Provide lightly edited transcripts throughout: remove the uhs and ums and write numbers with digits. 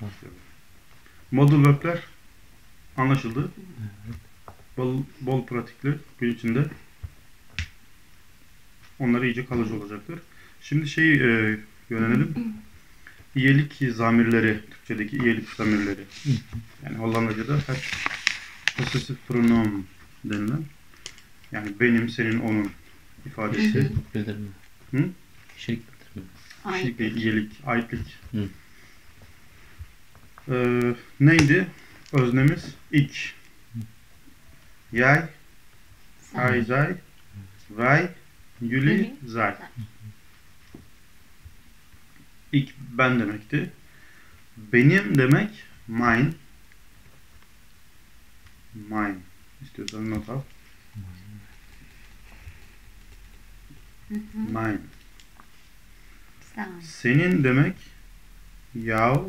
Modal verb'ler anlaşıldı. Evet. Bol pratikli gün içinde. Onlar iyice kalıcı olacaktır. Şimdi yönelelim. İyelik zamirleri, Türkçedeki iyelik zamirleri. Yani Hollandaca'da possessive pronoun denilen, yani benim, senin, onun ifadesi. Kişilik bildirme. Hı? Kişilik bildirme. Kişilik değil, iyelik, aitlik. Hı. Neydi? Öznemiz ik. Jij, hij, zij, wij, jullie, zij. İk ben demekti. Benim demek mine. Mine. İstiyorsan not al. Mine. Senin demek yav.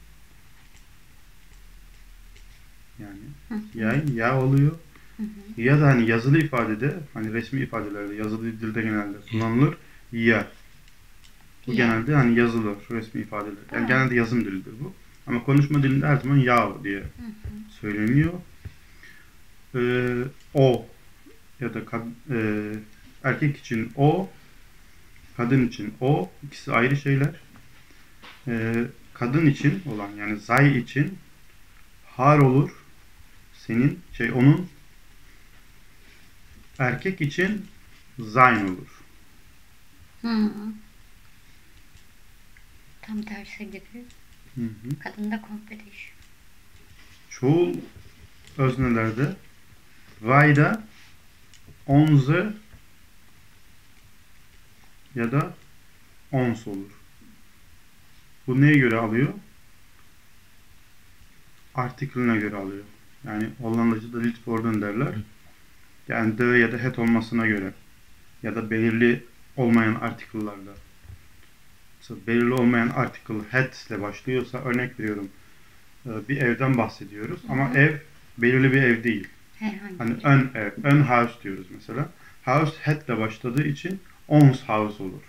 Yani ya oluyor. Ya da hani yazılı ifadede, hani resmi ifadelerde, yazılı dilde genelde kullanılır. Ya. Bu genelde hani yazılı, resmi ifadeler. Yani genelde yazım dilidir bu. Ama konuşma dilinde her zaman yav diye söyleniyor. O ya da erkek için o, kadın için o, ikisi ayrı şeyler. Kadın için olan, yani zay için har olur. Senin, onun. Erkek için zayn olur. Tam tersi gibi. Kadında komple değişiyor. Çoğul öznelerde vayda onze ya da ons olur. Bu neye göre alıyor? Article'ına göre alıyor. Yani Hollandaca'da lidwoorden derler. Yani de ya da het olmasına göre. Ya da belirli olmayan article'larda. Mesela belirli olmayan article het ile başlıyorsa, örnek veriyorum, bir evden bahsediyoruz. Ama ev belirli bir ev değil. Hani ön ev, ön house diyoruz mesela. House het ile başladığı için ons house olur.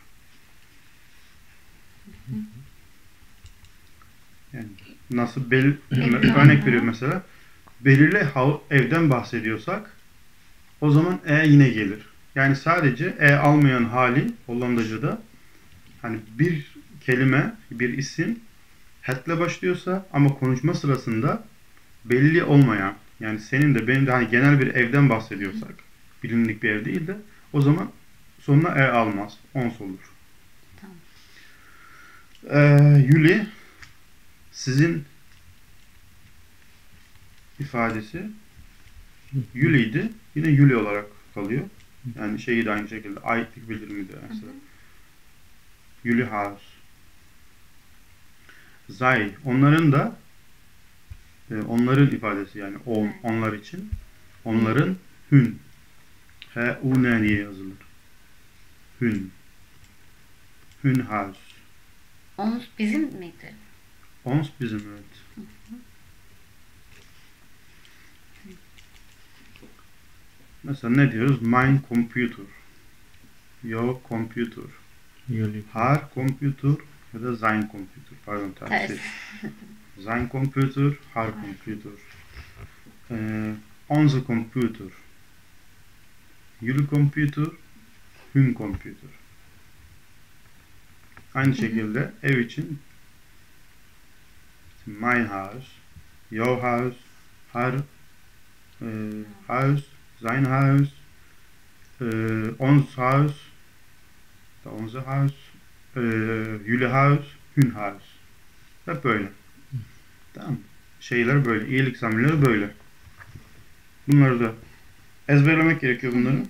Yani nasıl örnek veriyorum mesela. Belirli evden bahsediyorsak o zaman yine gelir. Yani sadece almayan hali Hollandaca'da, hani bir kelime, bir isim hetle başlıyorsa ama konuşma sırasında belli olmayan, yani senin de benim de hani genel bir evden bahsediyorsak, bilindik bir ev değil de, o zaman sonuna almaz. Ons olur. Tamam. Yuli, sizin ifadesi Yuli'ydi. Yine Yuli olarak kalıyor. Yani şeyi de aynı şekilde aitlik bildirimi de mesela. Yuli House. Zay. Onların da onların ifadesi, yani onlar için. Onların hün. H-U-N diye yazılır. Hün. Hün House. Ons bizim miydi? Ons bizim, evet. Mesela ne diyoruz? My computer. Your computer. Her computer ya da sein computer. Pardon, tersi. Sein computer, her computer. Onze computer. Jullie computer, hun computer. Aynı şekilde ev için my house, your house, her house, sein house, ons house, onze house, jullie house, hun house. Hep böyle. Tamam. Şeyler böyle. İyilik zamirleri böyle. Bunları da ezberlemek gerekiyor bunları.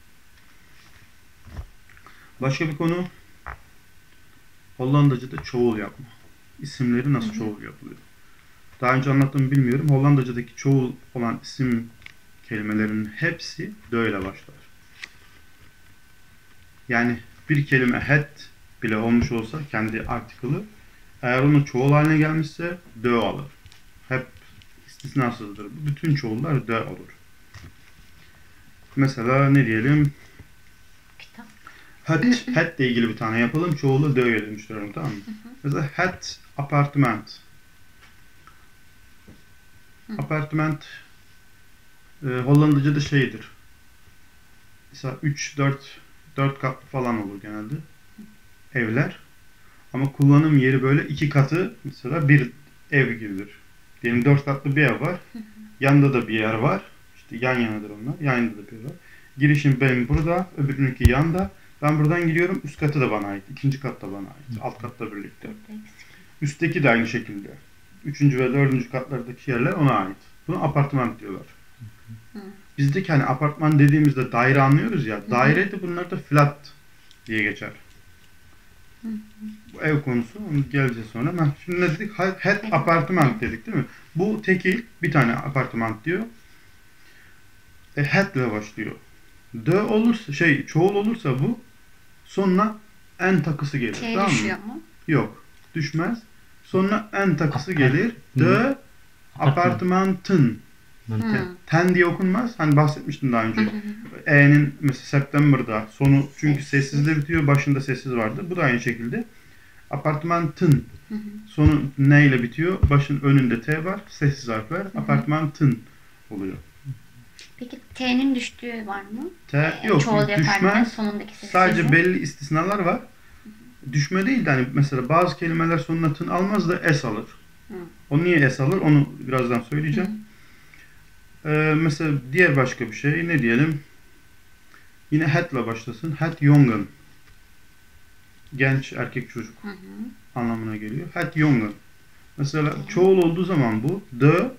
Başka bir konu. Hollandaca'da çoğul yapma. İsimleri nasıl çoğul yapılıyor? Daha önce anlattığımı bilmiyorum. Hollandaca'daki çoğul olan isim kelimelerinin hepsi de ile başlar. Yani bir kelime het bile olmuş olsa kendi article'ı, eğer onun çoğul haline gelmişse de alır. Hep istisnasızdır. Bütün çoğullar de olur. Mesela ne diyelim? Kitap. Het ile ilgili bir tane yapalım. Çoğulu de ile dönüştürelim, tamam mı? Mesela het apartment. Apartment Hollandaca'da şeydir. Mesela 3-4 katlı falan olur genelde. Evler. Ama kullanım yeri böyle 2 katı mesela bir ev gibidir. Diyelim 4 katlı bir ev var. Yanında da bir yer var. İşte yan yanadır onlar. Yanında da bir yer var. Girişim benim burada, öbürününki yanda. Ben buradan giriyorum. Üst katı da bana ait. İkinci kat da bana ait. Alt katla birlikte. Üstteki de aynı şekilde. Üçüncü ve dördüncü katlardaki yerler ona ait. Buna apartman diyorlar. Bizdeki hani apartman dediğimizde daire anlıyoruz ya. Daire de bunlar da flat diye geçer. Bu ev konusu. Onu geleceğiz sonra. Şimdi ne dedik? Het apartman dedik değil mi? Bu tekil bir tane apartman diyor. Het ile başlıyor. Olursa çoğul olursa bu sonuna en takısı gelir. Tamam mı? Düşüyor mu? Yok. Düşmez. Sonra en takısı gelir. Apartmantın. Ten diye okunmaz. Hani bahsetmiştim daha önce. E'nin mesela September'da sonu çünkü sessizle bitiyor. Başında sessiz vardı. Bu da aynı şekilde. Apartmantın. Sonu ne ile bitiyor? Başın önünde T var. Sessiz harfler. Apartmantın oluyor. Peki T'nin düştüğü var mı? Yok. Çoğul yaparken Düşmez. sonundaki sesi. Sadece belli istisnalar var. Düşme değil de hani mesela bazı kelimeler sonuna tın almaz da S alır. O niye S alır? Onu birazdan söyleyeceğim. Mesela diğer başka bir şey ne diyelim? Yine hat'la başlasın. Hat jongen. Genç erkek çocuk anlamına geliyor. Hat jongen. Mesela çoğul olduğu zaman bu the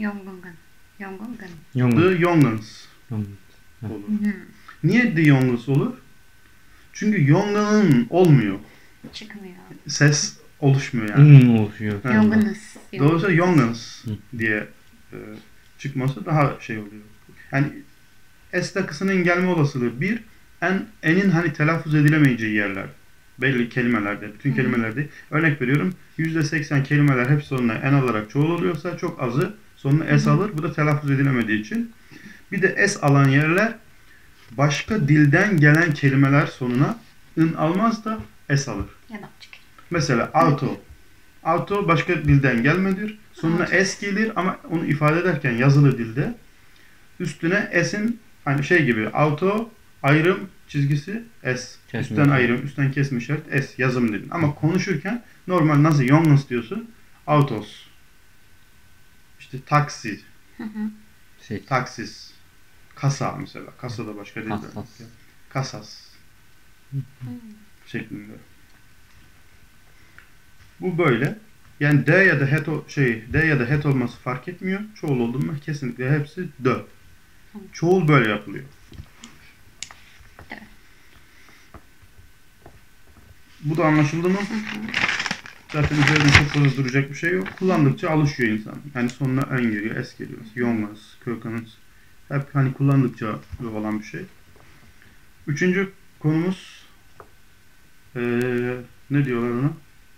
jongens olur. Niye the jongens olur? Çünkü jongen'ın olmuyor. Çıkmıyor. Ses oluşmuyor yani. Oluşuyor. Jongens. Dolayısıyla jongens diye çıkması daha şey oluyor. Yani S takısının gelme olasılığı bir, N'in hani telaffuz edilemeyeceği yerler. Belli kelimelerde, bütün kelimelerde. Örnek veriyorum, %80 kelimeler hep sonuna N alarak çoğul oluyorsa çok azı sonuna S alır. Bu da telaffuz edilemediği için. Bir de S alan yerler başka dilden gelen kelimeler sonuna ın almaz da S alır. Mesela auto. Auto başka dilden gelmedir. Sonuna S gelir ama onu ifade ederken yazılı dilde üstüne S'in hani şey gibi auto ayrım çizgisi S. Üstten ayrım, üstten kesme işaret S yazım dedin. Ama konuşurken normal nasıl jongens diyorsun? Autos. İşte taksi. Taksis. Kasa mesela. Kasa da başka dilden. Kasas. Şeklinde. Bu böyle. Yani D ya da het olması fark etmiyor. Çoğul oldu mu kesinlikle hepsi D. Çoğul böyle yapılıyor. Bu da anlaşıldı mı? Zaten üzerinde çok fazla duracak bir şey yok. Kullandıkça alışıyor insan. Yani sonuna en geliyor, S geliyor. Jongens, kökeniz. Hep hani kullandıkça olan bir şey. Üçüncü konumuz ne diyorlar ona?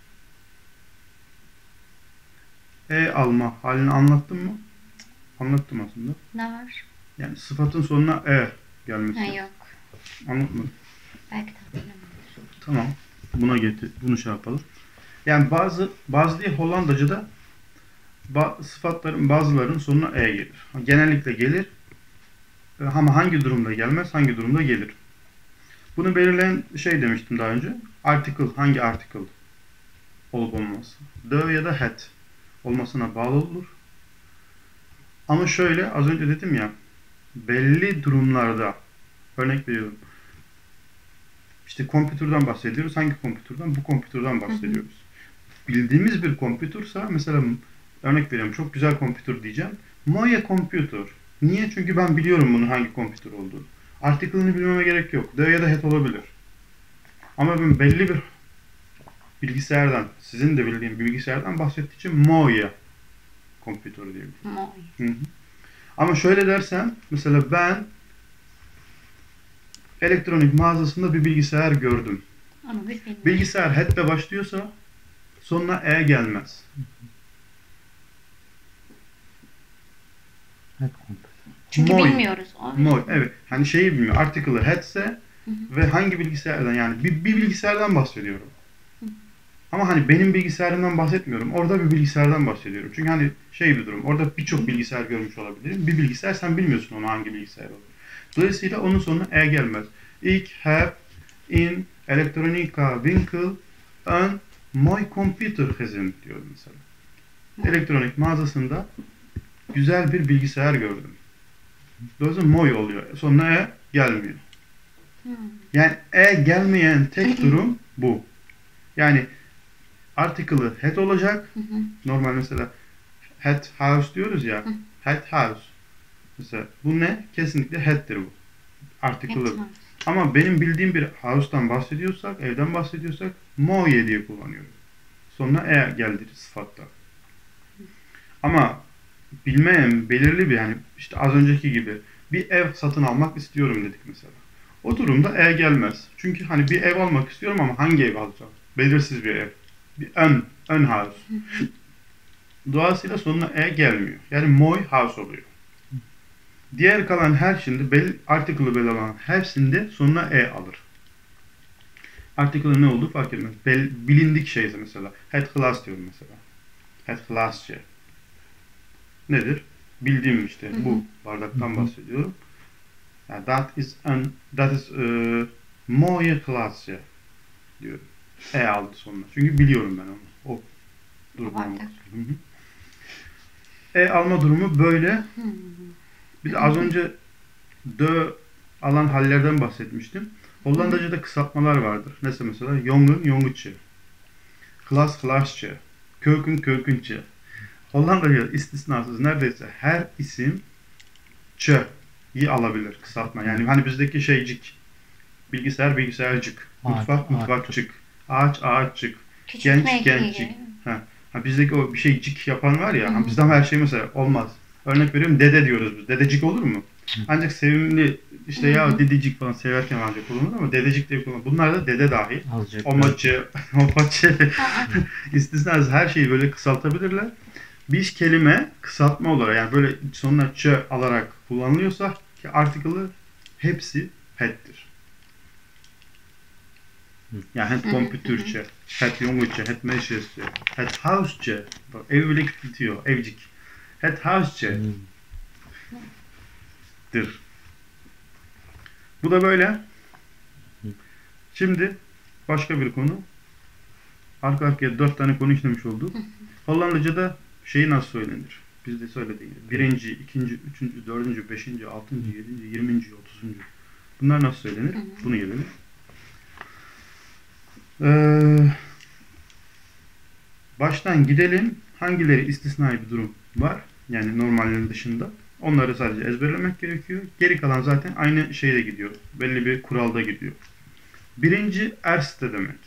Alma halini anlattım mı? Anlattım aslında. Ne var? Yani sıfatın sonuna gelmesi. Yok. Anlatmadım. Belki de hatırlamıyorum. Tamam. Bunu şey yapalım. Yani bazı diye Hollandaca'da sıfatların bazılarının sonuna gelir. Genellikle gelir. Ama hangi durumda gelmez, hangi durumda gelir. Bunu belirleyen şey demiştim daha önce. Article, hangi article olup olması. The ya da het olmasına bağlı olur. Ama şöyle az önce dedim ya, belli durumlarda örnek veriyorum. İşte kompütürden bahsediyoruz. Hangi kompütürden? Bu kompütürden bahsediyoruz. Bildiğimiz bir kompütürsa mesela örnek veriyorum çok güzel kompütür diyeceğim. Moje kompütür. Niye? Çünkü ben biliyorum bunun hangi kompütür olduğunu. Article'ını bilmeme gerek yok. The ya da het olabilir. Ama ben belli bir bilgisayardan, sizin de bildiğim bilgisayardan bahsettiği için moje kompütür diyebilirim. Ama şöyle dersen, mesela ben elektronik mağazasında bir bilgisayar gördüm. Bilgisayar hetle başlıyorsa sonuna gelmez. Çünkü bilmiyoruz. Evet. Hani şeyi bilmiyor. Article'ı hetse ve hangi bilgisayardan yani bir bilgisayardan bahsediyorum. Ama hani benim bilgisayarımdan bahsetmiyorum. Orada bir bilgisayardan bahsediyorum. Çünkü hani şey bir durum. Orada birçok bilgisayar görmüş olabilirim. Bir bilgisayar sen bilmiyorsun onu hangi bilgisayar olduğunu. Dolayısıyla onun sonuna e gelmez. Ich habe in Elektronika Winkel ein Mooi Computer gesehen diyor mesela. Elektronik mağazasında güzel bir bilgisayar gördüm. Dolayısıyla Mooi oluyor. Sonuna e gelmiyor. Yani e gelmeyen tek durum bu. Yani article'ı head olacak. Normal mesela head house diyoruz ya. Head house. Mesela bu ne? Kesinlikle head'tir bu. Article'ı. Ama benim bildiğim bir house'tan bahsediyorsak, evden bahsediyorsak moye diye kullanıyorum. Sonra e geldi sıfatta. Ama bilmeyen belirli bir yani işte az önceki gibi bir ev satın almak istiyorum dedik mesela. O durumda e gelmez. Çünkü hani bir ev almak istiyorum ama hangi ev alacağım? Belirsiz bir ev. Bir ön house. Dolayısıyla sonuna e gelmiyor. Yani moy house oluyor. Diğer kalan her şimdi article'ı belli olan hepsinde sonuna e alır. Article'ın ne olduğu fark etmez. Bilindik şeyse mesela. Head class diyorum mesela. Head classçı. Nedir? Bildiğim işte bu bardaktan bahsediyorum. Yani that is mooie classçı diyorum. E aldı sonuna. Çünkü biliyorum ben onu. O durumdan bahsediyorum. E alma durumu böyle. Bir de az önce dö alan hallerden bahsetmiştim. Hollandaca'da kısaltmalar vardır. Mesela jongen, jongetçe. Klas, klasçe. Kökün, kökünçe. Hollandaca'da istisnasız neredeyse her isim ç'yi alabilir kısaltma. Yani hani bizdeki şeycik. Bilgisayar, bilgisayarcık. Mutfak, mutfakçık. Ağaç, ağaççık. Genç, gençcik. Ha, bizdeki o bir şey cik yapan var ya. Bizde her şey mesela olmaz. Örnek veriyorum dede diyoruz biz. Dedecik olur mu? Ancak sevimli işte ya dedecik falan severken ancak kullanılır ama dedecik diye kullanılır. Bunlar da dede dahil. Omaçı, opaçı, istisnasız her şeyi böyle kısaltabilirler. Bir kelime kısaltma olarak yani böyle sonuna ç alarak kullanılıyorsa ki article'ı hepsi head'tir. Yani head kompütürçe, head yonguçe, head meşresçe, head houseçe. Bak ev bile küçültüyor, evcik. Head houseçe. dir. Bu da böyle. Şimdi başka bir konu. Arka arkaya 4 tane konu işlemiş olduk. Hollandaca'da şeyi nasıl söylenir? Bizde söylediği gibi. Birinci, ikinci, üçüncü, dördüncü, beşinci, altıncı, yedinci, 20. 30. Bunlar nasıl söylenir? Bunu gelelim. Baştan gidelim. Hangileri istisnai bir durum var? Yani normallerin dışında. Onları sadece ezberlemek gerekiyor. Geri kalan zaten aynı şeyle gidiyor. Belli bir kuralda gidiyor. Birinci erste demek.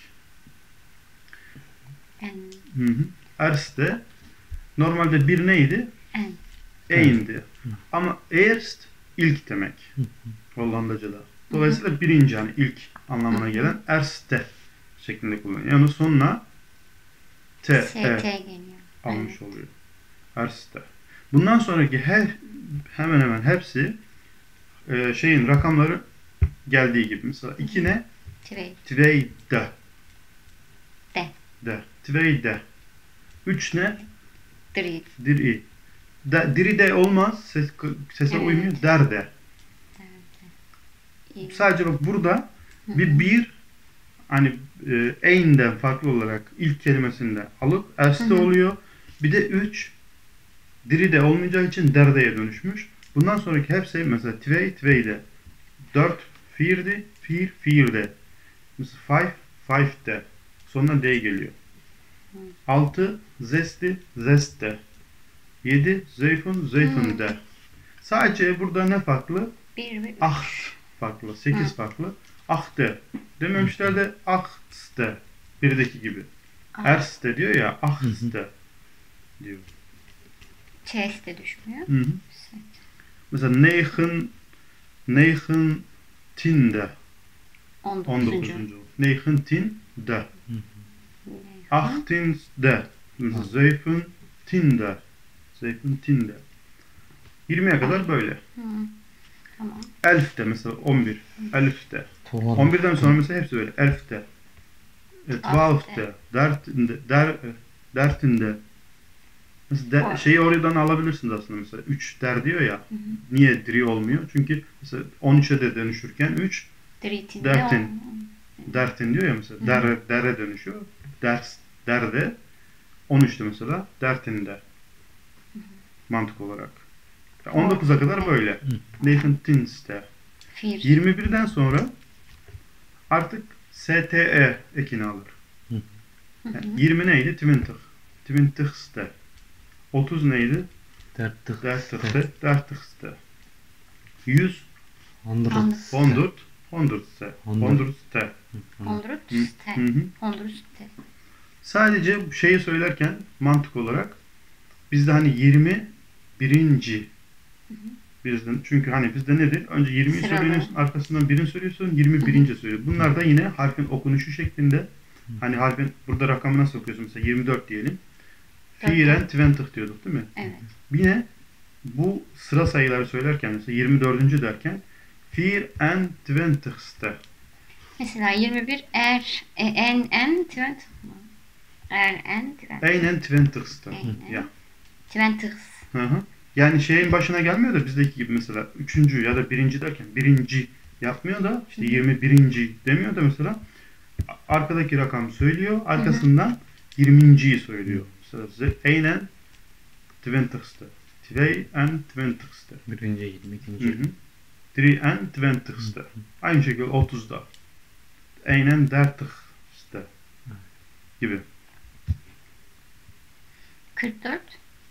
Erste normalde bir neydi? Eindi. Ama erst ilk demek. Hollandaca'da. Dolayısıyla birinci hani ilk anlamına gelen erste şeklinde kullanılıyor. Yani sonuna t almış oluyor. Erste. Bundan sonraki hemen hemen hepsi şeyin rakamları geldiği gibi. Mesela 2 ne? Tweede. Tweede. 3 ne? Diri. Diri de olmaz. Sese uymuyor. Derde. Sadece bak burada bir hani ein'den farklı olarak ilk kelimesinde alıp erste oluyor. Bir de 3 diri de olmayacağı için derdeye dönüşmüş. Bundan sonraki hepsi mesela tweede. 4 vierde, 4 vierde. Mesela 5 fifte. Sonuna d geliyor. 6 zesti, zeste. 7 zeyfun, zeyfunde. Sadece burada ne farklı? 1 ve 3. Farklı. 8 farklı. Ahte. Dememişler de ahste. Birdeki gibi. Erste diyor ya ahste diyor. Ç'si de düşmüyor. Mesela neyhın tinde. 19. Neyhın tinde. Achtinde. Mesela zeyfun tinde. Zeyfun tinde. 20'ye kadar böyle. Tamam. Elfte mesela 11. Elfte. 11'den sonra mesela hepsi böyle. Elfte. Twaalfte. Dertinde. Mesela şeyi oradan alabilirsiniz aslında mesela. 3 der diyor ya. Niye diri olmuyor? Çünkü mesela 13'e de dönüşürken 3 Dritin. dertin. Dertin diyor ya mesela. Dere dönüşüyor. Derde 13'te mesela. Dertinde. Mantık olarak. 19'a kadar böyle. Nefentinste. 21'den sonra artık STE ekini alır. Yani 20 neydi? Twintig. Twintigste. 30 neydi? Dertigste. Dertigste. 100 Honderd. Honderdste. Honderd. Honderdste. Sadece şeyi söylerken mantık olarak bizde hani 20 birinci bizden, çünkü hani bizde nedir? Önce 20'yi Sıralı. söylüyorsun, arkasından birini söylüyorsun, 21. söylüyor. Bunlar da yine harfin okunuşu şeklinde. Hani harfin burada rakamı nasıl okuyorsun? Mesela 24 diyelim. Fiiren twentig diyorduk değil mi? Evet. Yine bu sıra sayıları söylerken mesela 24. derken Vier en twentigste. Mesela 21 en 20 mı? En 20. En twentigste. Ya. 20. Hı hı. Yani şeyin başına gelmiyor da bizdeki gibi mesela 3. ya da 1. derken 1. yapmıyor da işte 21. demiyor da mesela arkadaki rakam söylüyor, arkasından 20.yi söylüyor. Mesela einen twentigste. Tweeen twentigste. Birinci 20, ikinci. Drien twentigste. Aynı şekilde 30'da. Einen dertigste. Gibi. 44.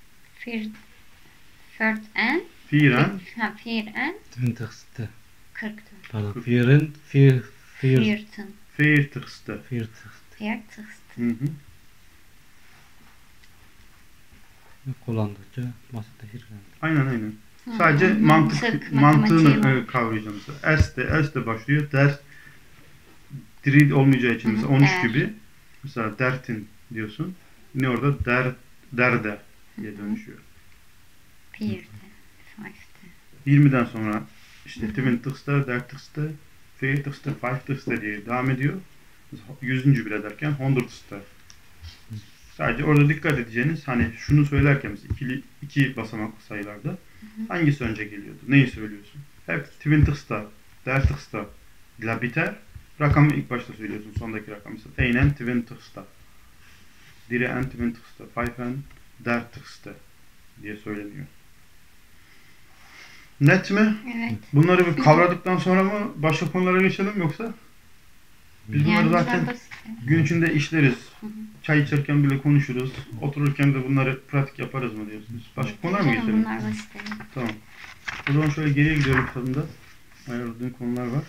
Vier en. Vieren. Vier en. 20ste. 44. Pardon. Vierten. Vierten. Veertigste. 40. Hı hı. Kullandıkça masada hirlendi. Aynen. Sadece mantığını matematiği kavrayacağım mesela. S'te başlıyor. Diri olmayacağı için mesela 13 gibi. Mesela dertin diyorsun. Ne orada? Derde diye dönüşüyor. 4'te. 5'te. 20'den sonra işte twintigste, dertigste, veertigste, vijftigste diye devam ediyor. 100. bile derken honderdste. Sadece orada dikkat edeceğiniz hani şunu söylerken mesela iki basamaklı sayılarda hangisi önce geliyordu? Neyi söylüyorsun? Hep twintigste, dertigste ile biter. Rakamı ilk başta söylüyorsun. Sondaki rakam mesela einen twintigste. Drien twintigste. Vijfen dertigste diye söyleniyor. Net mi? Evet. Bunları bir kavradıktan sonra mı başka konulara geçelim yoksa? Biz bunları Yani zaten basit. gün içinde işleriz. Çay içerken bile konuşuruz. Otururken de bunları pratik yaparız mı diyorsunuz? Başka konular mı Canım, geçelim? bunlar basit. Tamam. O zaman şöyle geriye gidiyorum tadında. Ayarladığım konular var.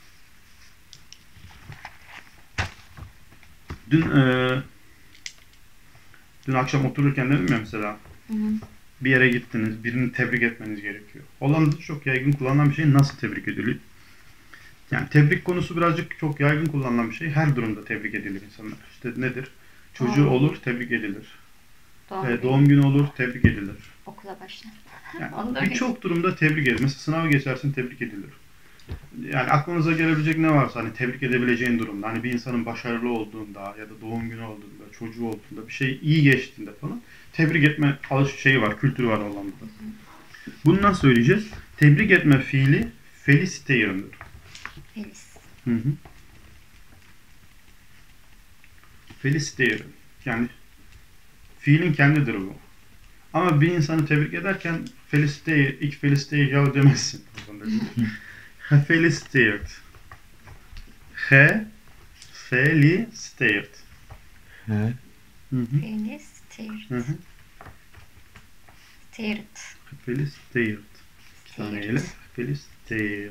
Dün akşam otururken dedim ya mesela bir yere gittiniz, birini tebrik etmeniz gerekiyor. Hollanda'da çok yaygın kullanılan bir şey nasıl tebrik edilir? Yani tebrik konusu birazcık çok yaygın kullanılan bir şey. Her durumda tebrik edilir insanlar. İşte nedir? Çocuğu olur, tebrik edilir. Doğum günü olur, tebrik edilir. Okula başlar. Yani birçok durumda tebrik edilir. Mesela sınavı geçersin, tebrik edilir. Yani aklınıza gelebilecek ne varsa hani tebrik edebileceğin durumda, hani bir insanın başarılı olduğunda ya da doğum günü olduğunda, çocuğu olduğunda, bir şey iyi geçtiğinde falan tebrik etme şeyi var, kültürü var Hollanda'da. Bunu nasıl söyleyeceğiz? Tebrik etme fiili feliciteren'dir. Feliz. Feliciteren. Yani fiilin kendidir bu. Ama bir insanı tebrik ederken ilk feliciteer ya demezsin. Gefeliciteerd. Gefeliciteerd. He. Feliciteerd. Gefeliciteerd. Sanele. Gefeliciteerd.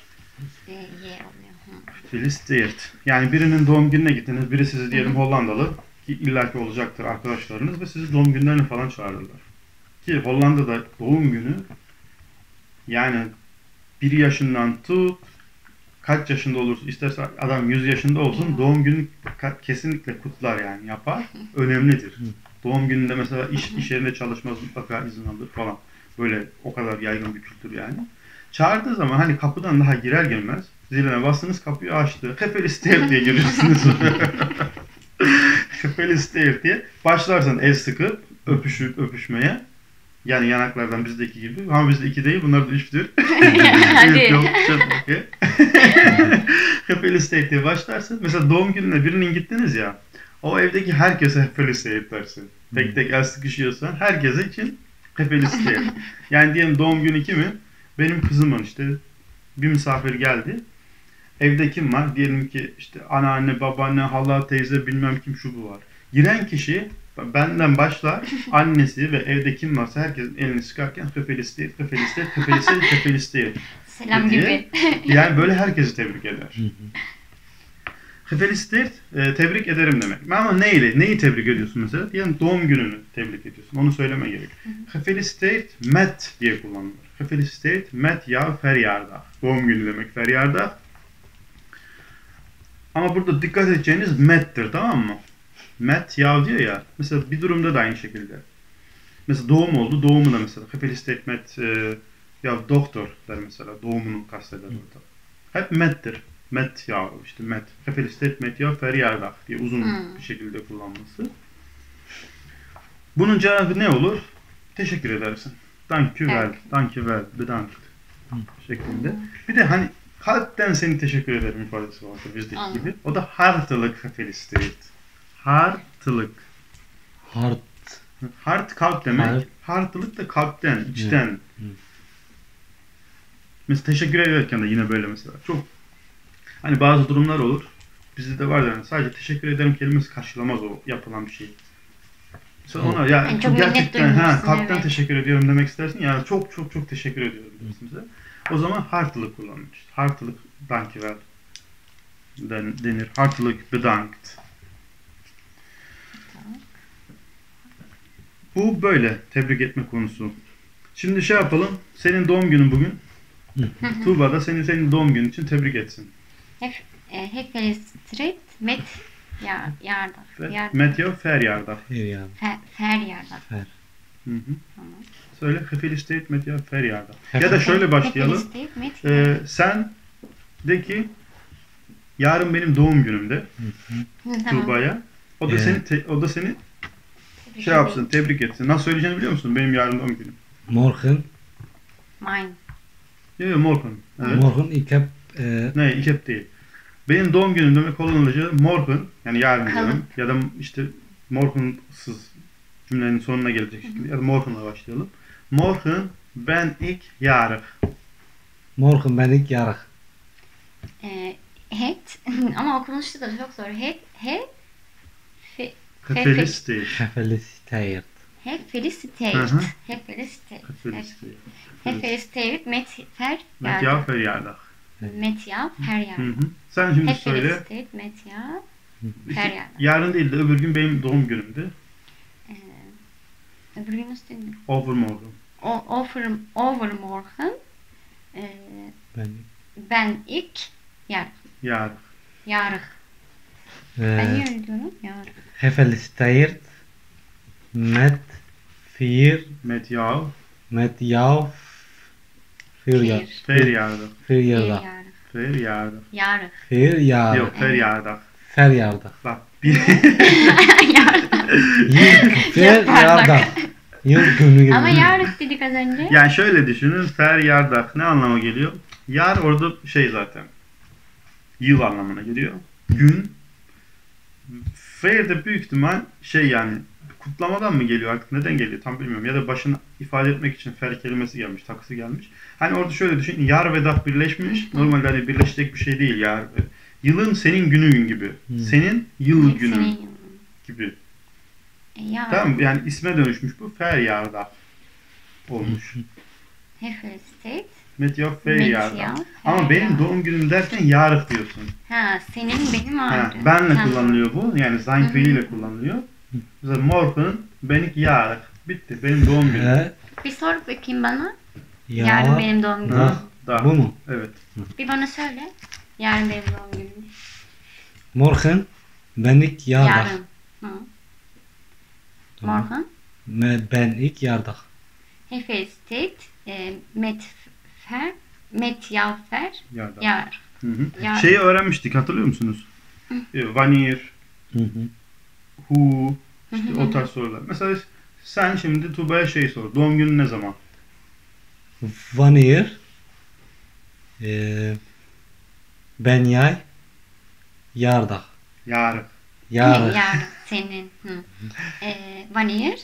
Gefeliciteerd. Yani birinin doğum gününe gittiniz. Biri sizi diyelim Hollandalı. Ki illaki olacaktır arkadaşlarınız ve sizi doğum günlerine falan çağırırlar. Ki Hollanda'da doğum günü yani 1 yaşından tut kaç yaşında olursa isterse adam 100 yaşında olsun doğum günü kesinlikle kutlar yani yapar. Önemlidir. Doğum gününde mesela iş yerinde çalışmaz mutlaka izin alır falan. Böyle o kadar yaygın bir kültür yani. Çağırdığı zaman hani kapıdan daha girer girmez ziline bastınız kapıyı açtı. Gefeliciteerd diye giriyorsunuz. Gefeliciteerd diye başlarsan el sıkıp öpüşmeye. Yani yanaklardan bizdeki gibi. Ama bizde 2 değil, bunlar da 3'tür. Hadi. Yok, çok okey. Gefeliciteerd diye başlarsın. Mesela doğum gününe birinin gittiniz ya. O evdeki herkese Gefeliciteerd dersin. Tek tek el sıkışıyorsan herkese için Gefeliciteerd. Yani diyelim doğum günü kimin? Benim kızımın işte bir misafir geldi. Evde kim var? Diyelim ki işte anneanne, babaanne, hala, teyze, bilmem kim, şu bu var. Giren kişi benden başlar, annesi ve evde kim varsa herkesin elini sıkarken Gefeliciteerd, Gefeliciteerd, Gefeliciteerd, Gefeliciteerd. Selam gibi. Yani böyle herkesi tebrik eder. Gefeliciteerd tebrik ederim demek. Ama neyle? Neyi tebrik ediyorsun mesela? Yani doğum gününü tebrik ediyorsun. Onu söyleme gerek. Gefeliciteerd met diye kullanılır. Gefeliciteerd met jouw verjaardag. Doğum günü demek verjaardag. Ama burada dikkat edeceğiniz met'tir, tamam mı? Met yav diyor ya. Mesela bir durumda da aynı şekilde. Mesela doğum oldu. Doğumu da mesela. Gefeliciteerd met ya doktor der mesela. Doğumunu kasteder orada. Hep met'tir. Met yav işte met. Gefeliciteerd met jouw verjaardag diye uzun bir şekilde kullanması. Bunun cevabı ne olur? Teşekkür edersin. Dank u wel. Dank u wel. Bedankt. Şeklinde. Bir de hani kalpten seni teşekkür ederim ifadesi vardır bizdeki gibi. O da hartelijk gefeliciteerd. Hartelijk. Hart kalp demek. Hartılık da kalpten, içten. Mesela teşekkür ederken de yine böyle mesela. Çok hani bazı durumlar olur. Bizde de var yani sadece teşekkür ederim kelimesi karşılamaz o yapılan bir şey. Sen ona ya Yani çok gerçekten kalpten evet. teşekkür ediyorum demek istersin ya çok teşekkür ediyorum dersin bize. O zaman hartelijk kullanılır. Hartelijk dankjewel denir. Hartelijk bedankt. Bu böyle tebrik etme konusu. Şimdi şey yapalım. Senin doğum günün bugün. Tuğba da senin doğum günün için tebrik etsin. Gefeliciteerd met jaardag. Met jouw verjaardag. Verjaardag. Tamam. Söyle. Gefeliciteerd met jouw verjaardag. Ya da şöyle başlayalım. Gefeliciteerd met Sen de ki yarın benim doğum günümde Tuğba'ya. O da seni şey yapsın, tebrik etsin. Nasıl söyleyeceğini biliyor musun? Benim yarın doğum günüm. Morgen. Mine. Yok morgen. Evet. Morgen ik heb Ne, ik heb değil. Benim doğum günüm demek kullanılacağı morgen, yani yarın Kalıp. diyorum. Ya da işte morgensız cümlenin sonuna gelecek şekilde. Ya da morgen'la başlayalım. Morgen ben ik jarig. morgen ben ik jarig. Het ama okunuşu da çok zor. Gefeliciteerd. Gefeliciteerd. Gefeliciteerd. Hı hı. Gefeliciteerd. Gefeliciteerd. Gefeliciteerd met Met jouw verjaardag. Met jouw verjaardag. Sen şimdi söyle. Gefeliciteerd met jouw verjaardag. Yarın değil de öbür gün benim doğum günümdü. Öbür gün nasıl denir? Overmorgen. Overmorgen ben ik Jarig. jarig. Ben niye öyle diyorum? Jarig. Gefeliciteerd met Met jou jouw verjaardag. verjaardag. Verjaardag. Verjaardag. Jarig. Verjaardag. Yok verjaardag. Verjaardag. Bak bir Verjaardag. Yıl günü gibi. Ama jarig dedik az önce. yani şöyle düşünün. Verjaardag ne anlama geliyor? Yar orada şey zaten. Yıl anlamına geliyor. Gün. Ver de büyük ihtimal şey yani kutlamadan mı geliyor artık neden geliyor tam bilmiyorum. Ya da başını ifade etmek için fer kelimesi gelmiş, takısı gelmiş. Hani orada şöyle düşün. Yar ve dak birleşmiş. Normalde hani birleşecek bir şey değil yar. Yılın senin günün gibi. Senin yıl günün Senin yılın. gibi. Ya. Tamam yani isme dönüşmüş bu. Verjaardag olmuş. Gefeliciteerd. Met jouw Met verjaardag. jouw Ama benim verjaardag. doğum günüm derken yarık diyorsun. Ha, senin benim Ha, ayrı. benle Tamam. kullanılıyor bu. Yani sein fiiliyle kullanılıyor. Mesela morgen ben ik jarig. Bitti. Benim doğum günüm. Bir sor bakayım bana. Yarın benim doğum günüm. Ha, da. Bu mu? Evet. Bir bana söyle. Yarın benim doğum günüm. Morgen ben ik jarig. Yarın. Hı. Morgen. Ben ik jarig. Gefeliciteerd met jouw Yardak. verjaardag. Hı hı. Yarın. Şeyi öğrenmiştik hatırlıyor musunuz? Wanneer, Hı hı. who, işte o tarz sorular. Mesela sen şimdi Tuğba'ya şey sor. Doğum günün ne zaman? Wanneer ben yay jaardag. Yarın. Jarig. Yarın senin. Wanneer?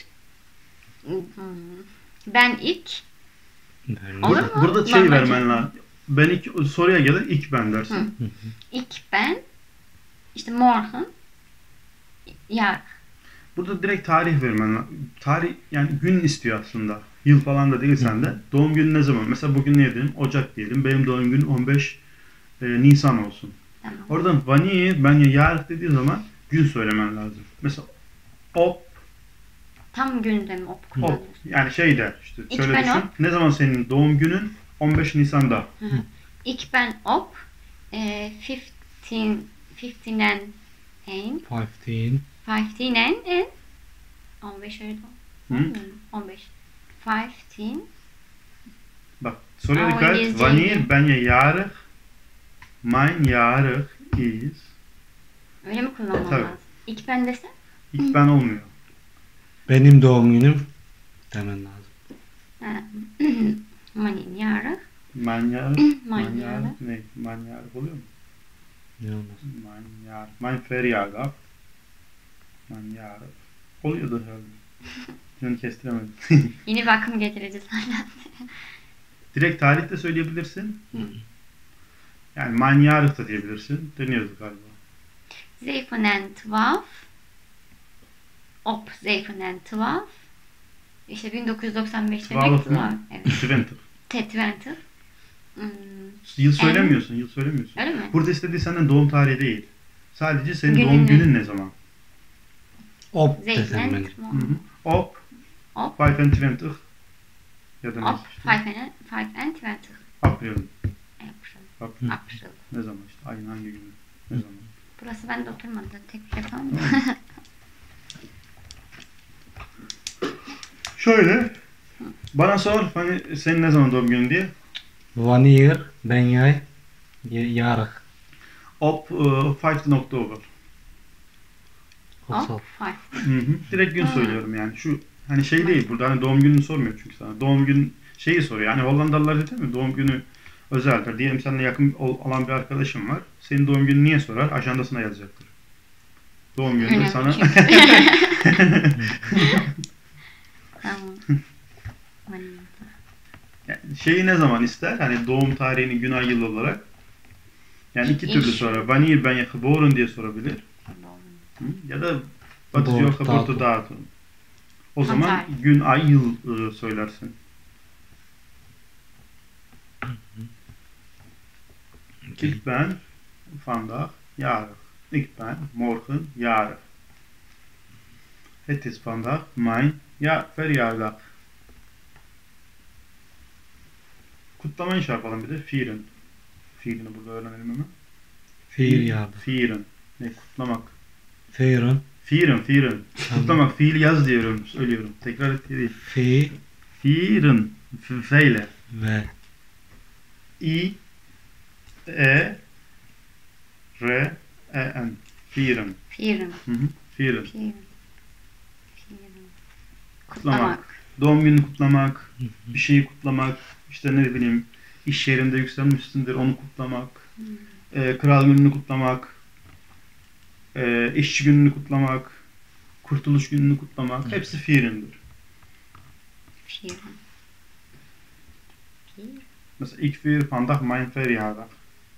Ben ilk. Ben- Olur mu? Burada şey Normal vermen cevap. lazım. Ben ilk soruya gelir ilk ben dersin. Hı. İlk ben. İşte morgen. Yarın. Burada direkt tarih vermen lazım. Tarih yani gün istiyor aslında. Yıl falan da değil sende. Doğum günü ne zaman? Mesela bugün ne diyelim? Ocak diyelim. Benim doğum günüm 15 Nisan olsun. Tamam. Oradan vaniyyi ben ya yarın dediği zaman gün söylemen lazım. Mesela op Tam günde mi op op kullanıyorsun? yani şey der işte İlk şöyle ben düşün. op. Ne zaman senin doğum günün? 15 Nisan'da. Hı hı. İlk ben op. 15 and 1. 15. 15 and 15 öyle Hı? olmuyor mu? 15. 15. Bak soruya Aa, dikkat et. İngilizce Vaniyyi mi? ben ya yarın mein Jahrh is Öyle mi kullanmam Tabii. lazım? İlk ben desem? ilk ben olmuyor. Benim doğum günüm demen lazım. Ha. Manin yarın. Mein Jahrh Mein Jahrh. ne? Mein Jahrh oluyor mu? Ne olmaz. Mein Jahrh. Mein Ferialtag. Mein Jahrh. Oluyordu herhalde. Şimdi kestiremedim. Yeni bir akım getireceğiz hala. Direkt tarih de söyleyebilirsin. Hı. Yani mein Jahrh da diyebilirsin. Deniyoruz galiba. 7 op 7 İşte 1995 demek 12 var. mı? Evet. 20. T20. Yıl söylemiyorsun. Yıl söylemiyorsun. Öyle mi? Burada istediği senden doğum tarihi değil. Sadece senin Günün doğum ne? günün ne zaman? Op desem 7 ben. Hı hı. Op Op 25 ya da op neyse 5 and 20. April. April. April. Ne zaman işte? Ayın hangi günü? Ne zaman? Burası bende oturmadı. Tek yapalım mı? Şöyle. Bana sor hani senin ne zaman doğum günün diye. Wanneer ben jij jarig? Op 5 Oktober. Of Op 5. Hı hı. Direkt gün Ha. söylüyorum yani. Şu hani şey değil. Burada hani doğum gününü sormuyor çünkü sana. Doğum gün şeyi soruyor. Hani Hollandalılar dedi mi? Doğum günü özeldir. Diyelim seninle yakın olan bir arkadaşım var. Senin doğum gününü niye sorar? Ajandasına yazacaktır. Doğum gününü Önemli sana çünkü. Tamam. Manin. yani şeyi ne zaman ister? Hani doğum tarihini gün ay yıl olarak. Yani iki türlü sorar. Wanneer ben je geboren diye sorabilir. Hı? Ya da what is your geboortedatum? O zaman Tarih. gün ay yıl söylersin. Ik ben vandaag jarig. Ik ben morgen jarig. Het is vandaag mijn verjaardag. Kutlamayı şey yapalım bir de. Vieren. Vieren'i burada öğrenelim hemen. Verjaardag. Vieren. Ne kutlamak. Vieren. Vieren. Kutlamak. Fiil yaz diyorum. Söylüyorum. Tekrar et değil. V Vieren. Vele. ve I E R E N. Vieren. Firin. Hı hı. Vieren. Firin. Kutlamak. Doğum gününü kutlamak, bir şeyi kutlamak, işte ne bileyim iş yerinde yükselmişsindir onu kutlamak, kral gününü kutlamak, işçi gününü kutlamak, kurtuluş gününü kutlamak hepsi fiirindir. Firin. Mesela ilk fiir vandaag mijn verjaardag.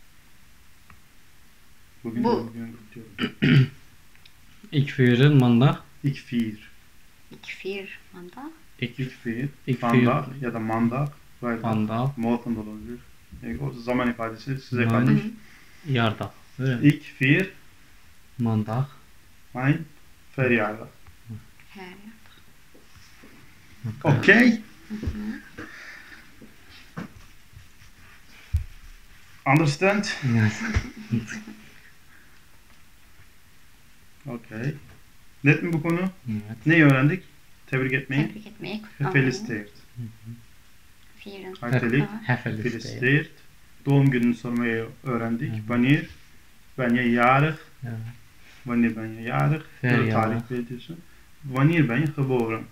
Bugün Bu- doğum gününü kutluyorum. ik vieren maandag. İlk fiir. İki fir manda. İlk fiir. Ik Vandaag vier ya da mandag. vandaag Morgen da olabilir. O zaman ifadesi size Mijn kalmış. jaardag. İlk fiir Maandag. mijn verjaardag. Her. Okay. Understand? Yes. Okay. Net mi bu konu? Evet. Neyi öğrendik? Tebrik etmeyi. Tebrik etmeyi kutlamayı. Feliciteert. Firin. Hartelijk. Gefeliciteerd. Feliciteert. Doğum gününü sormayı öğrendik. Hı hı. Wanneer ben je jarig? Ja. Wanneer ben je jarig? Verjaardag. Tarih belirtiyorsun. Wanneer ben je geboren?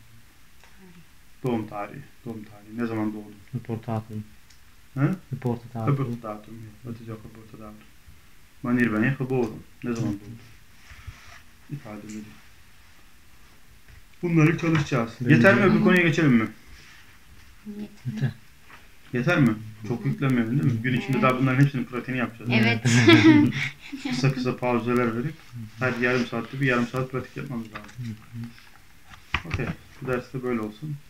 Doğum tarihi. Doğum tarihi. Ne zaman doğdun? Geboortedatum. Hı? Geboortedatum. Geboortedatum. Wat is jouw geboortedatum? Wanneer ben je geboren? Ne zaman doğdun? İfadeleri. Bunları çalışacağız. Benim Yeter mi? de- Öbür konuya geçelim mi? Yeter. Yeter mi? Çok yüklenmeyelim değil mi? Gün içinde daha bunların hepsinin pratiğini yapacağız. Evet. Kısa kısa pauzeler verip her yarım saatte bir yarım saat pratik yapmamız lazım. Okey. Bu ders de böyle olsun.